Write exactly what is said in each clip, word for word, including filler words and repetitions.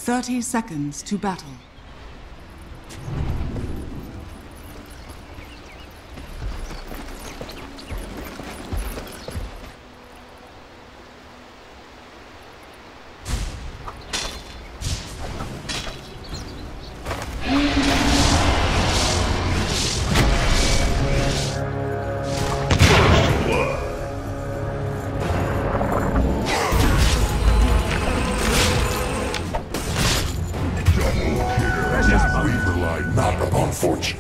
Thirty seconds to battle. Fortune.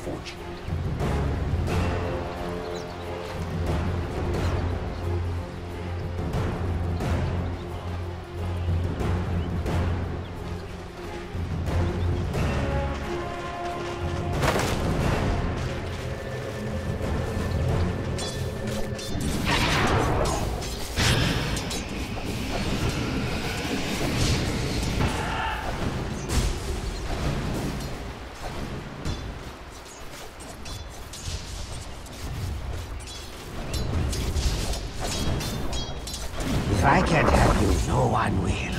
If I can't have you, no one will.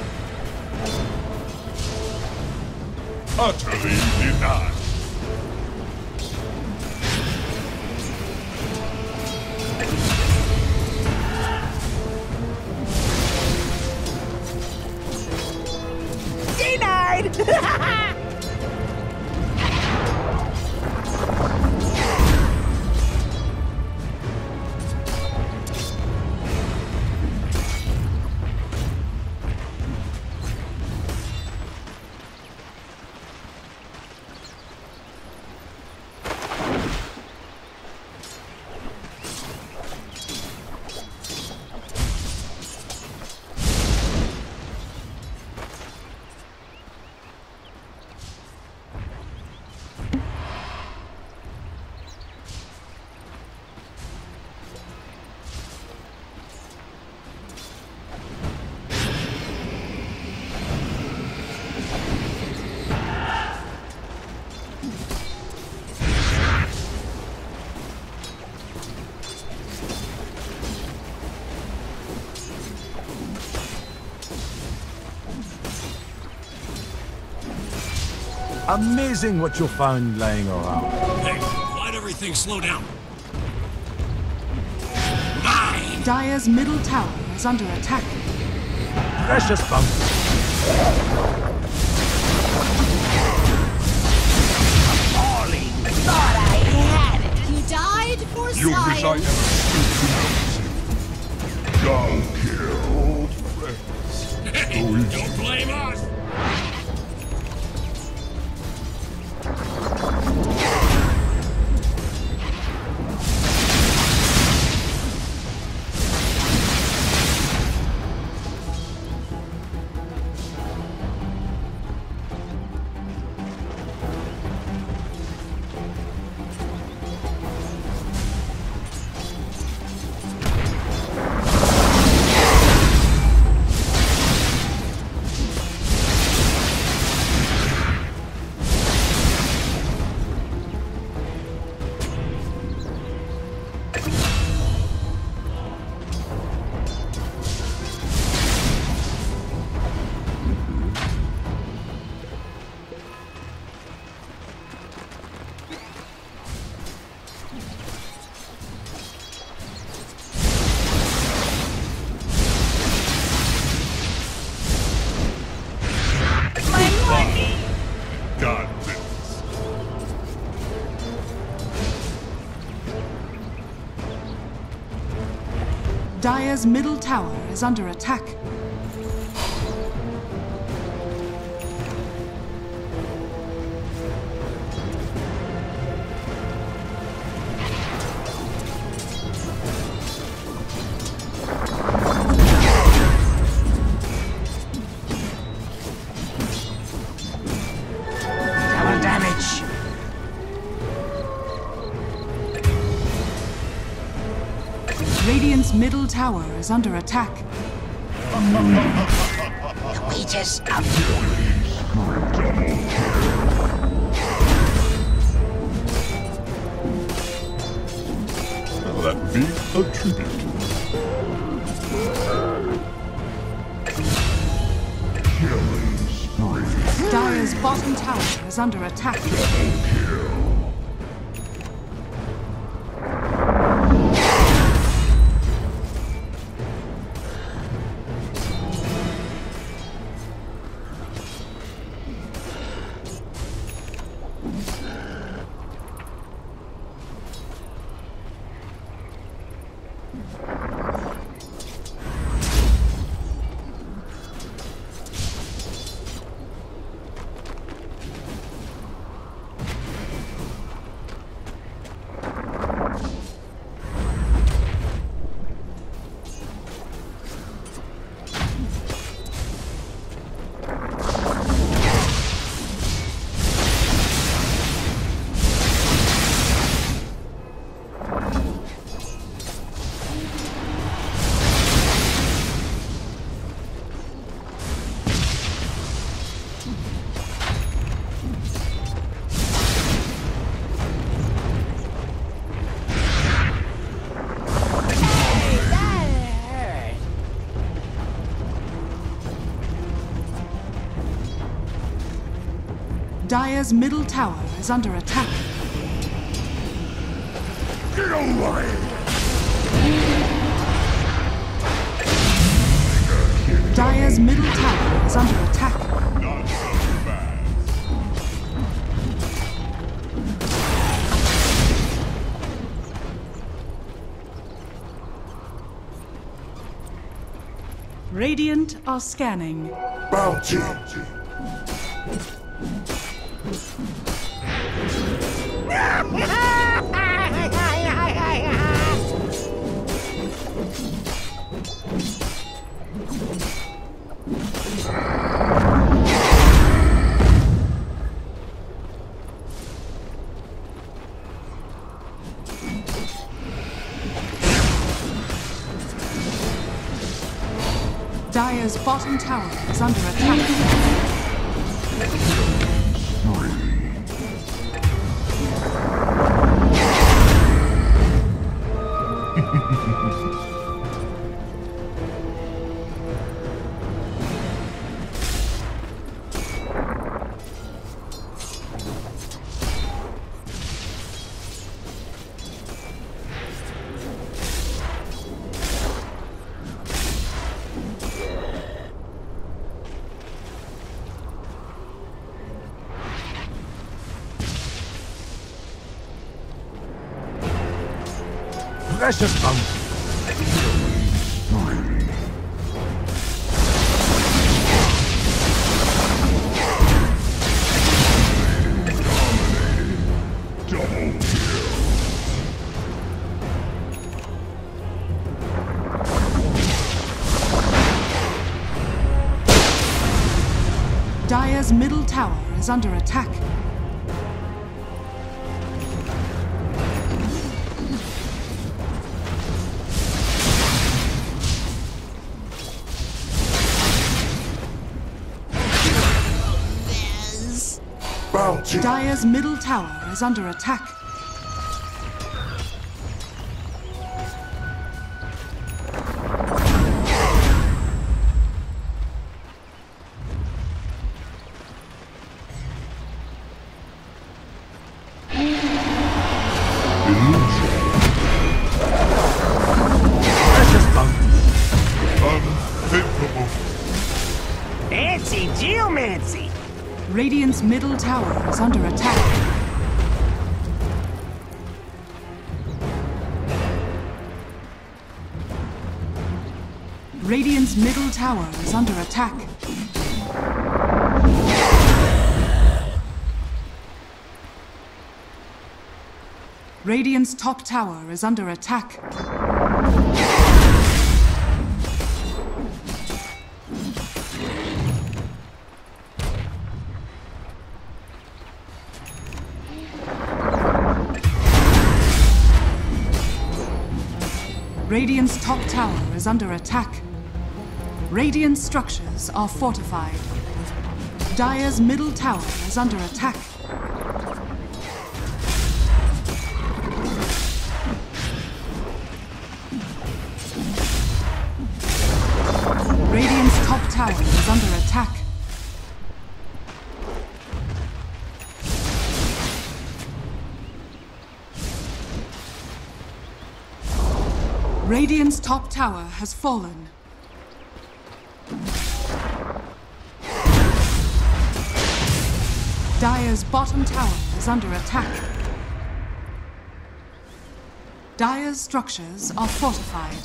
Utterly denied. Denied! Amazing what you'll find laying around. Hey, why'd everything slow down? Nine! Dire's middle tower is under attack. Precious bump. Falling! Thought I had it! You died for You wish I science. ever stood to notice you. Don't kill old friends. Hey, So easy. don't blame us! Got this. Dire's middle tower is under attack. Double damage! Radiant's middle tower is under attack. The wages of Well, that would be a tribute. Killing spree. bottom tower is under attack. Dire's middle tower is under attack. Get away! Dire's middle tower is under attack. Not so fast. Radiant are scanning. Bounty! Dire's bottom tower is under attack. Precious bounty. Double kill! Dire's middle tower is under attack. Bounty! Dire's middle tower is under attack. Precious bounty. Unthinkable. Fancy geomancy! Radiant's middle tower is under attack. Radiant's middle tower is under attack. Radiant's top tower is under attack. Radiant's top tower is under attack. Radiant structures are fortified. Dire's middle tower is under attack. Radiant's top tower is under attack. Radiant's top tower has fallen. Dire's bottom tower is under attack. Dire's structures are fortified.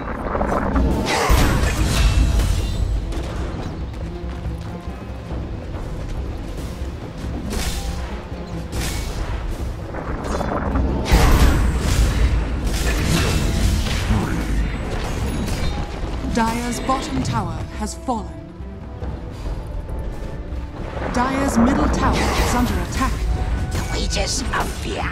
Dire's bottom tower has fallen. Dire's middle tower is under attack. The wages of fear.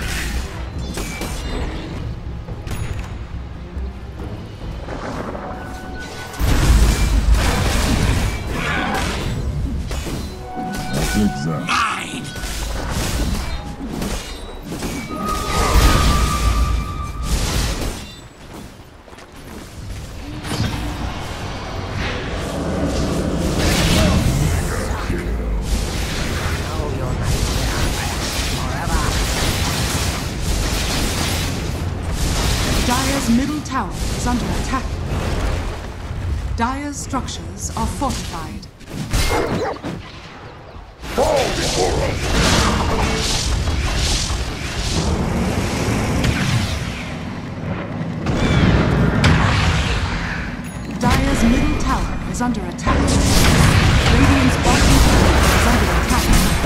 Zigzag. Mine! Dire's middle tower is under attack. Dire's structures are fortified. Fall before us! Dire's middle tower is under attack. Radiant's bottom tower is under attack.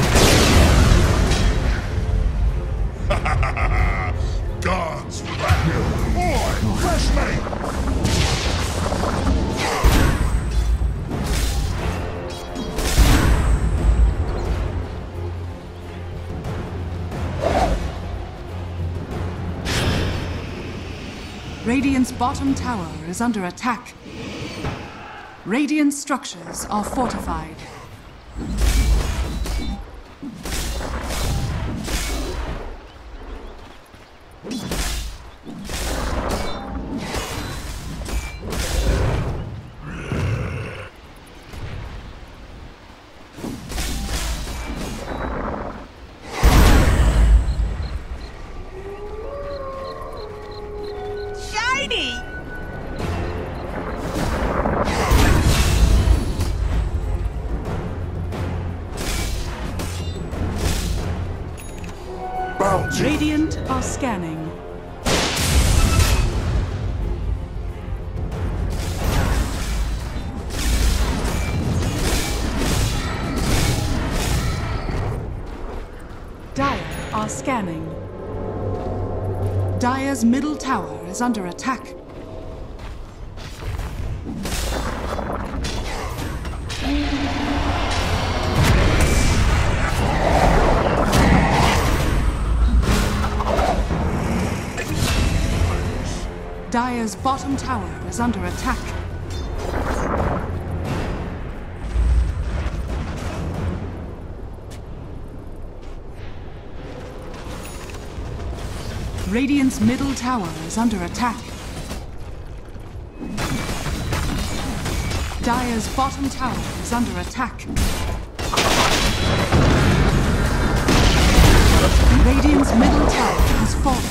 God's wrath! Boy, fresh mate! Radiant's bottom tower is under attack. Radiant's structures are fortified. Shiny! Bounty! Radiant are scanning. Dire are scanning. Dire's middle tower is under attack. Dire's bottom tower is under attack. Radiant's middle tower is under attack. Dire's bottom tower is under attack. Radiant's middle tower has fallen.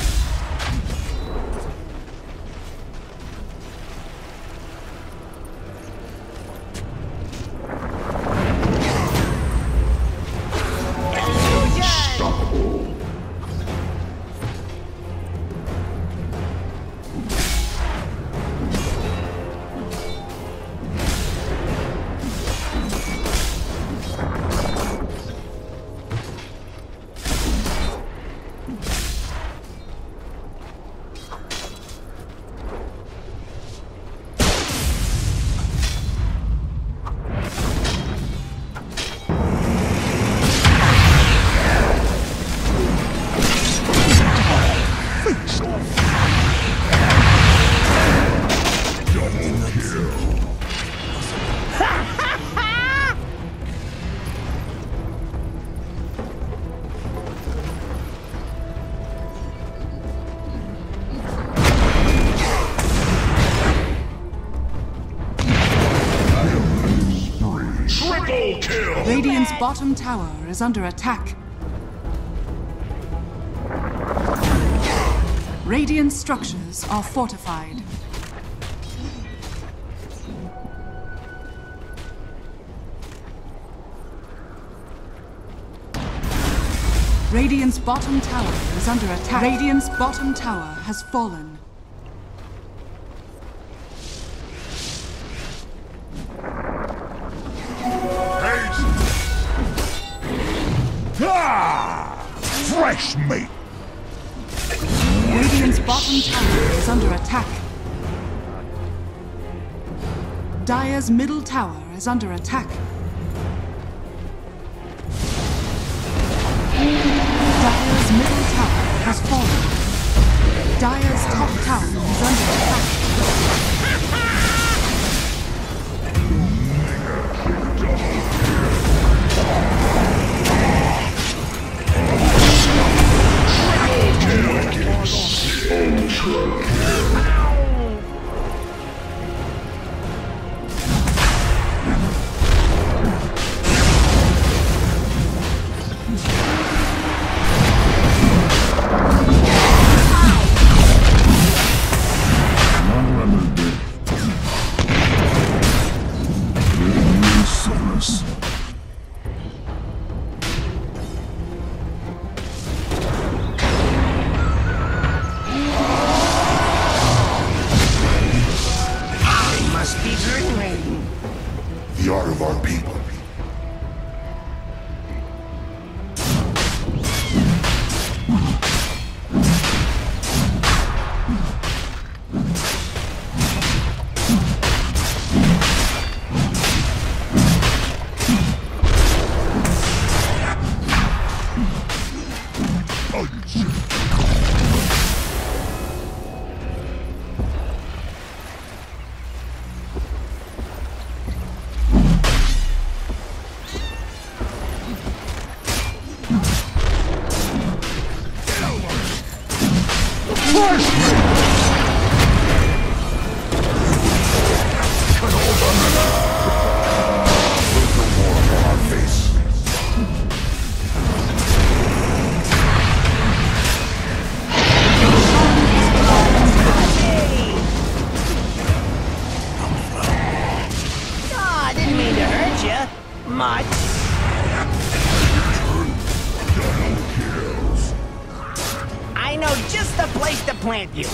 Triple kill! Radiant's bottom tower is under attack. Radiant structures are fortified. Radiant's bottom tower is under attack. Radiant's bottom tower has fallen. Ah! Fresh meat! Radiant's bottom tower is under attack. Dire's middle tower is under attack. Dire's middle tower has fallen. Dire's top tower is under attack. The art of our people. Much. I know just the place to plant you.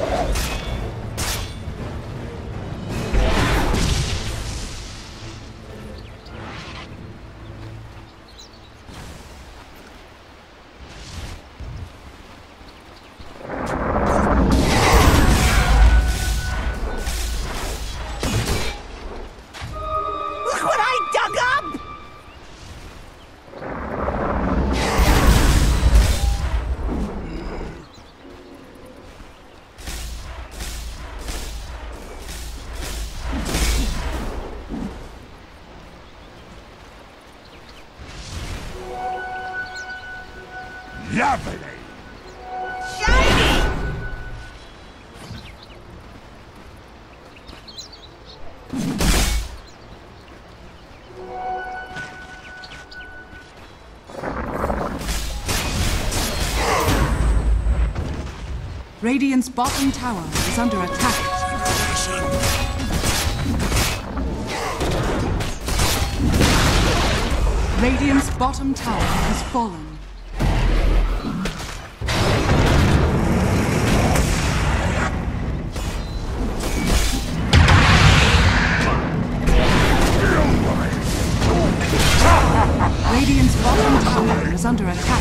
Lovely! Shiny! Radiant's bottom tower is under attack. Radiant's bottom tower has fallen. Radiant's bottom tower is under attack.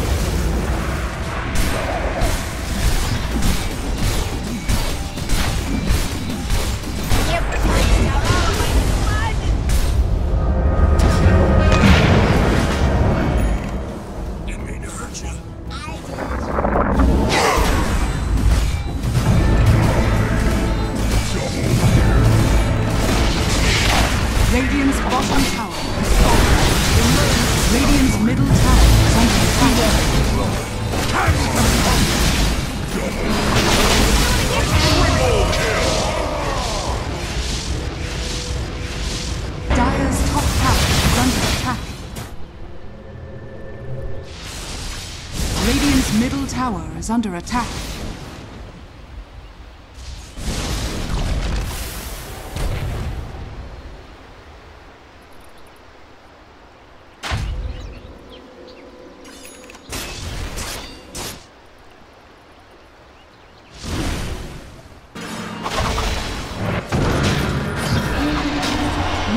Didn't mean to hurt you. Radiant's bottom tower has fallen. Radiant's middle tower is under attack. Dire's top tower is under attack. Radiant's middle tower is under attack.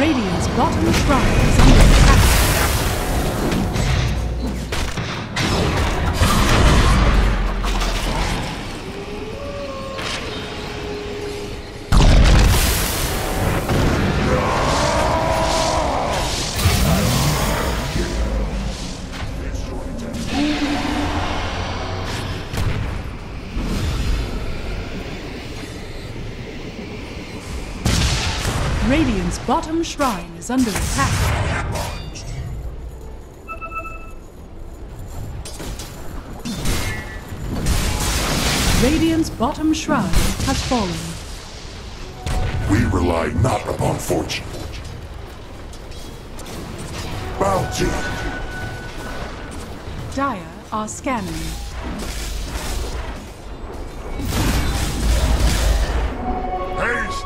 Radiant's bottom shrine is under attack. Radiant's bottom shrine is under attack. Radiant's bottom shrine has fallen. We rely not upon fortune. Bounty. Dire are scanning. Haste!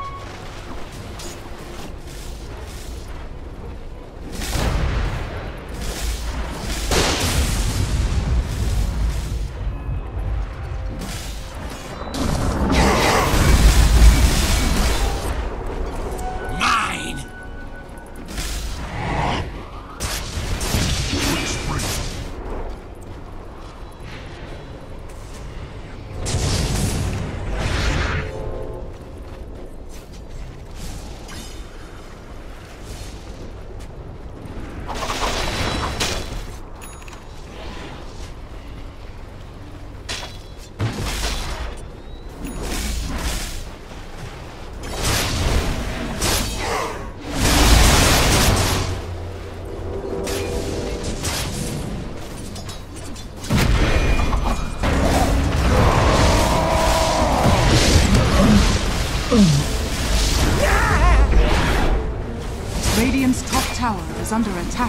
Radiant's top tower is under attack.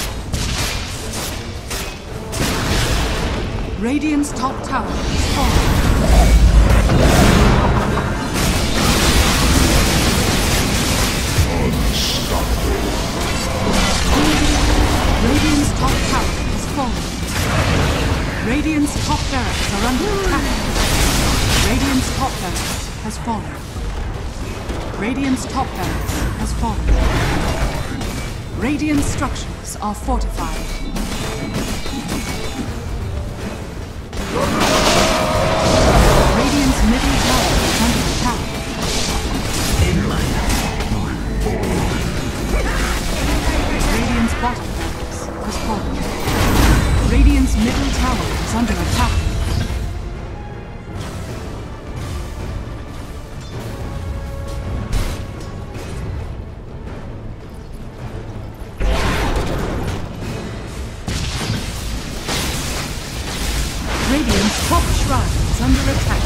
Radiant's top tower is falling. Radiant's top tower is falling. Radiant's top barracks are under attack. Radiant's top barracks has fallen. Radiant's top barracks has fallen. Radiant structures are fortified. Radiant's middle tower is under attack. Radiant's bottom barracks has fallen. Radiant's middle tower is under attack. Radiant's top shrine is under attack.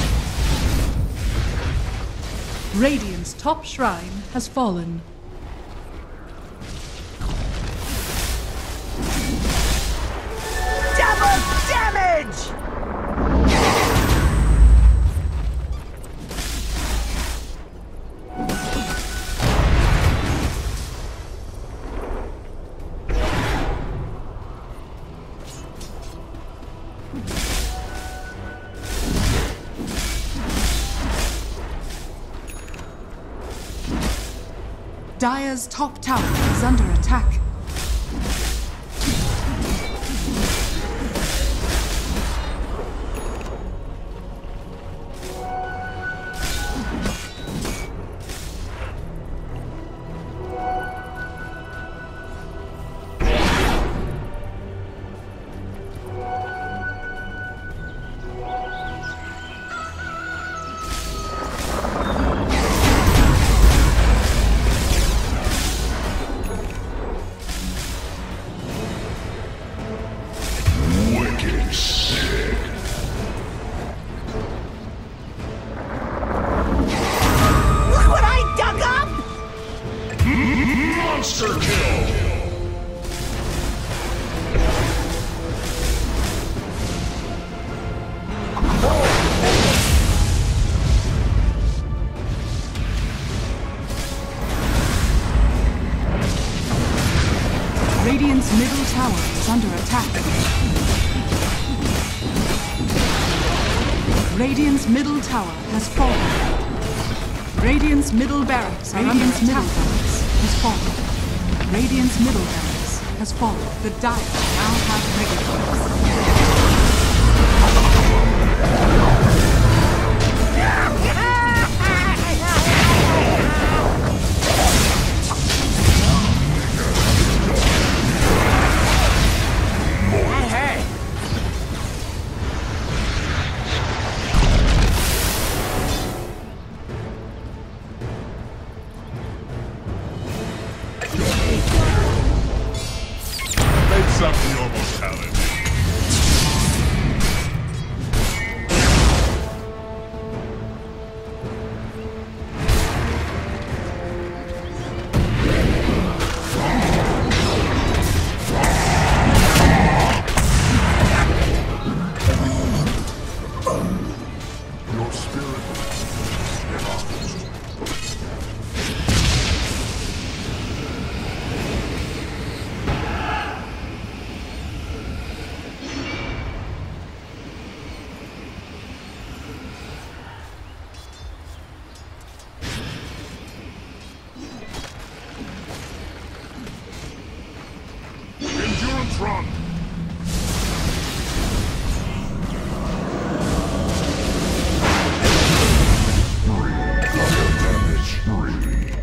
Radiant's top shrine has fallen. Double damage! Dire's top tower is under attack. Monster kill! Radiant's middle tower is under attack. Radiant's middle tower has fallen. Radiant's middle barracks are under attack. has fallen. Radiant's middle barracks has fallen. The Dire now have Mega That hurt. Make up for your mortality. Your spirit endurance run. Double damage. Three.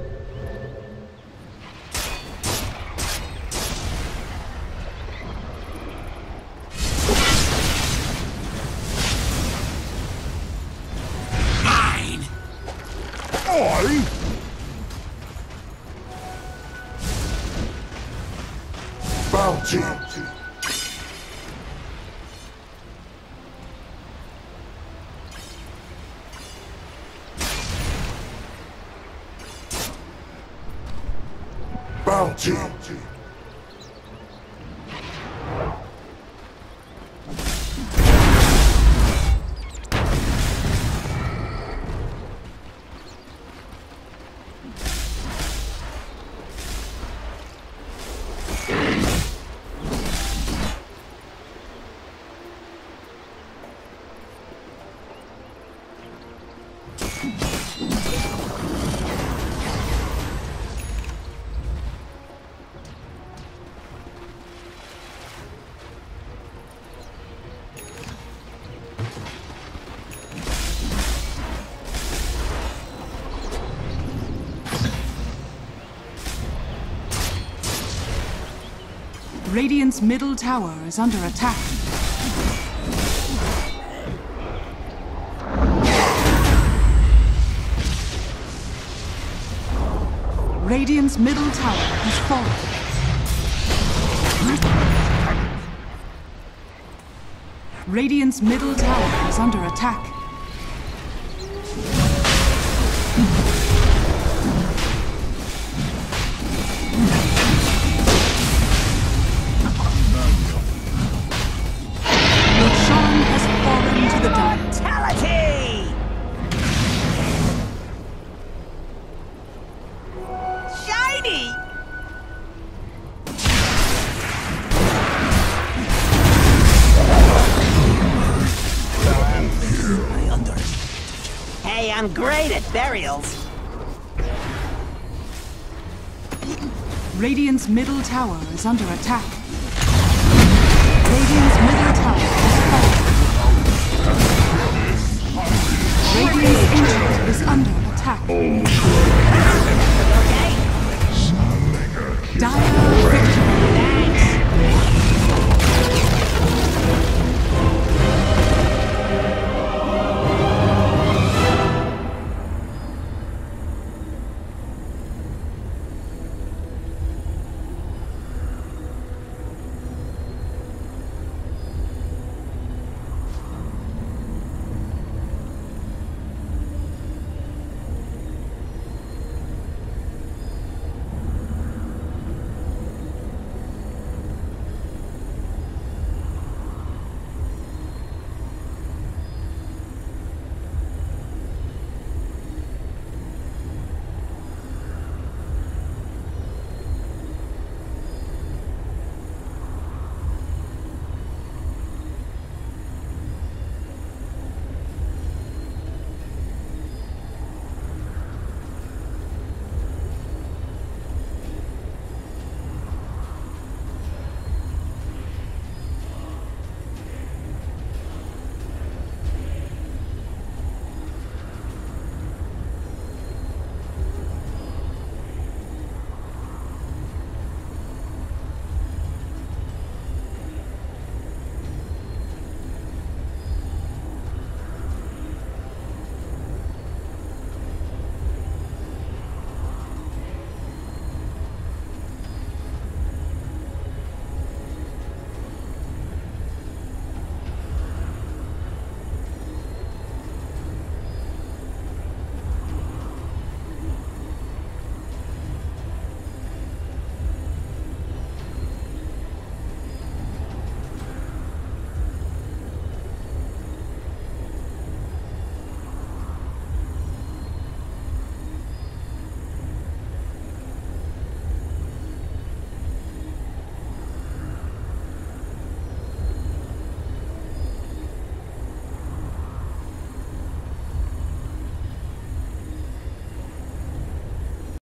Mine! I? Bounty. Bounty. Radiant's middle tower is under attack. Radiant's middle tower has fallen. Radiant's middle tower is under attack. Roshan has fallen to the Dire. Fatality! Shiny! I underestimated you. Hey, I'm great at burials. Radiant's middle tower is under attack. Radiant's middle tower has fallen. Radiant's ancient is under attack.